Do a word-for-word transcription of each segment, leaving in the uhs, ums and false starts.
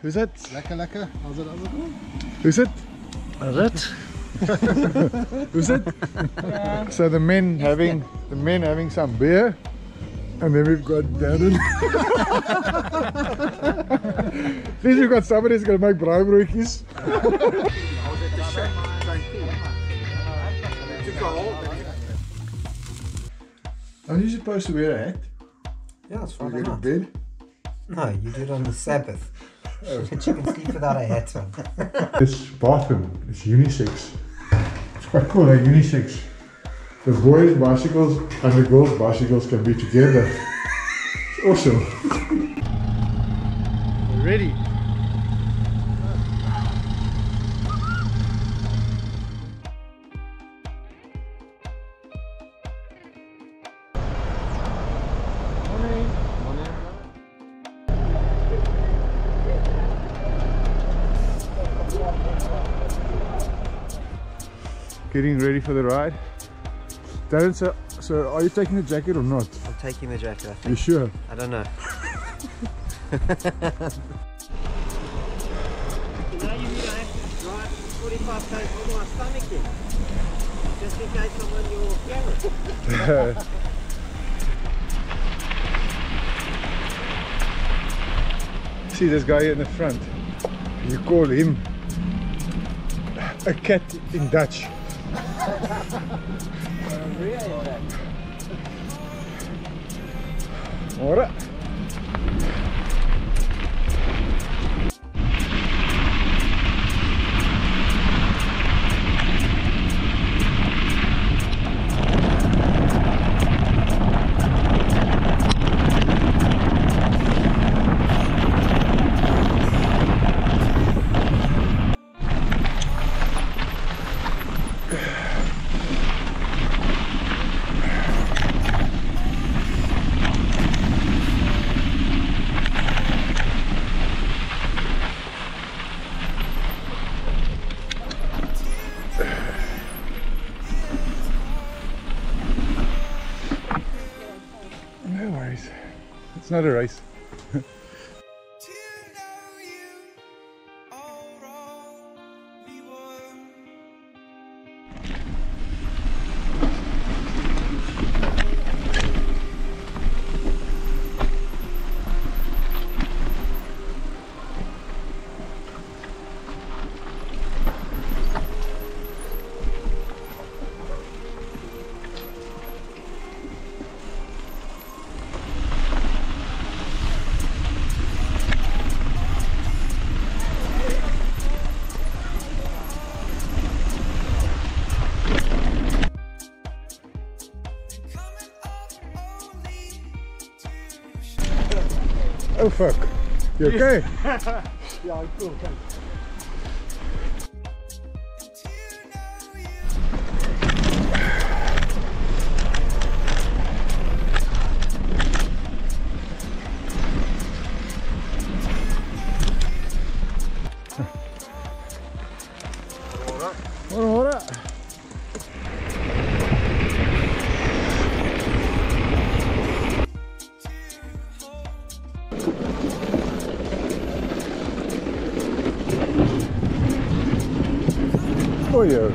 Who's it? Lekker, lekker. How's it, how's it? Who's it? Is it? Who's it? Yeah. So the men having the men having some beer, and then we've got Darren. At least we've got somebody who's gonna make braaibroodjies. Are you supposed to wear a hat? Yeah, it's You fine. go to bed? No, you do it on the Sabbath. But you can sleep without a hat on. This bathroom is unisex. It's quite cool, like unisex. The boys' bicycles and the girls' bicycles can be together. It's awesome. We're ready. Getting ready for the ride. Darren, so, so are you taking the jacket or not? I'm taking the jacket, I think. You sure? I don't know. Now you need to have to drive forty-five k's on my stomach in. Just in case I'm on your camera. See this guy in the front? You call him a cat in Dutch. Alright. No worries. It's not a race. Oh fuck. You okay? Yeah, I'm cool, thanks. Ora, ora. Oh yeah.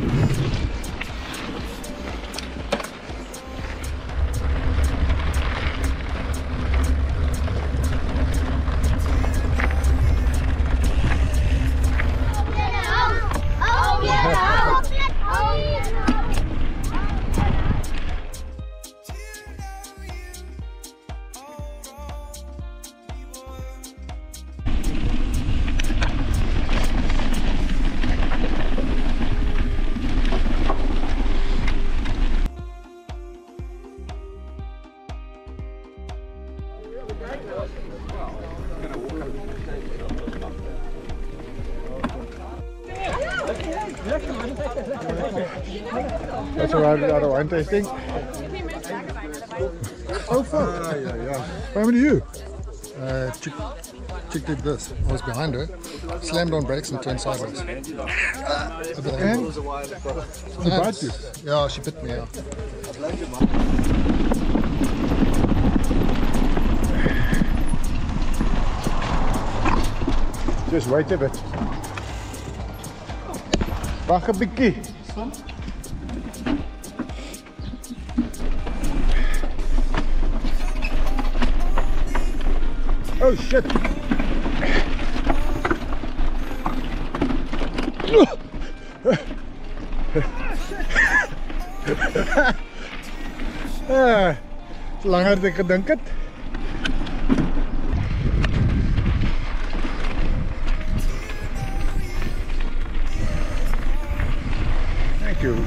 That's alright, we got a wine tasting. Oh fuck! Ah, yeah, yeah. How many you? Uh, chick, chick did this. I was behind her, slammed on brakes and turned sideways. A bit And? angry. She bite you? Yeah, she bit me, yeah. Just wait a bit. Wag 'n bietjie. Oh shit. Ah, langer as ek gedink het. Thank you.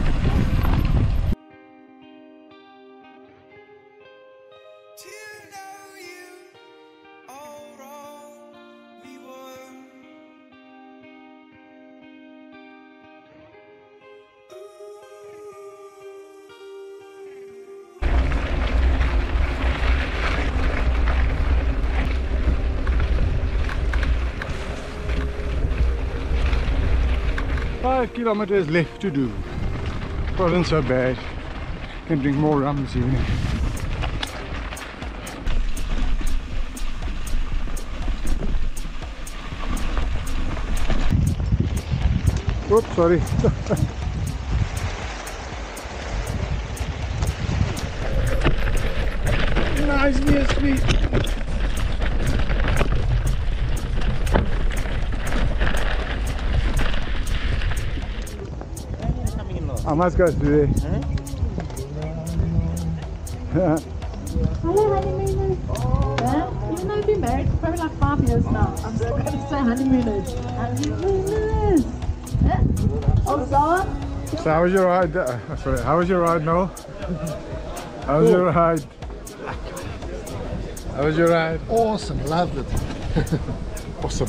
Five kilometers left to do. Wasn't so bad. Can drink more rum this evening. Oops, sorry. Nice, near sweet. How much goes today? Hello, honeymooners. Yeah, even though we've been married for probably like five years now, I'm still going to say honeymooners. Honeymooners. Yeah. Oh, Zara? So how was your ride? Uh, sorry, how was your ride, Noel? How was your ride? How was your ride? Awesome, loved it. Awesome.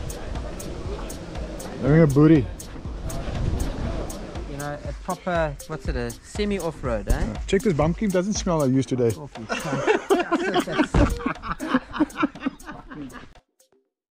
Having a booty. You know, a proper, what's it, a semi-off-road, eh? Check this bumpkin, doesn't smell like used today. Off you cunt.